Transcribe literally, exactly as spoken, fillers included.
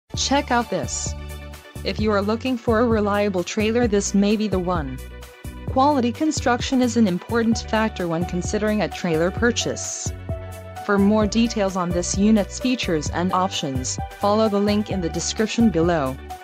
Check out this. If you are looking for a reliable trailer, this may be the one. Quality construction is an important factor when considering a trailer purchase. For more details on this unit's features and options, follow the link in the description below.